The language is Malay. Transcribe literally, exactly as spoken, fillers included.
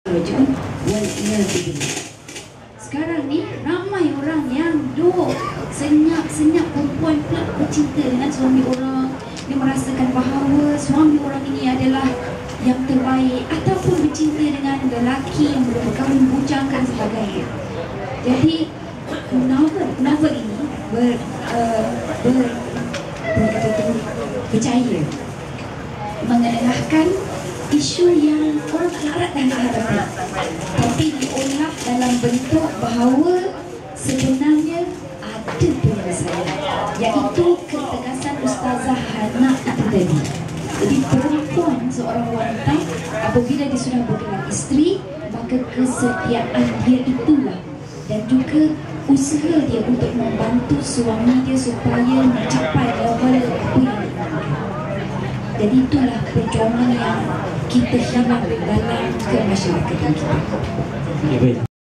Sekarang ni ramai orang yang duk senyap-senyap perempuan pula bercinta dengan suami orang. Dia merasakan bahawa suami orang ini adalah yang terbaik, ataupun bercinta dengan lelaki yang belum berkahwin, bujang dan sebagainya. Jadi novel novel ini ber, uh, ber, ber, berjaya mengenalkan isu yang orang tak larat dan tak hadapi, tapi diolah dalam bentuk bahawa sebenarnya ada penyelesaian, iaitu ketegasan Ustazah Hana terjadi. Jadi perempuan, seorang wanita, apabila dia sudah bergelar isteri, maka kesetiaan dia itulah dan juga usaha dia untuk membantu suami dia supaya mencapai level apa yang diinginkan. Jadi itulah perjuangan yang kita hilang dalam kemasyarakatan kita.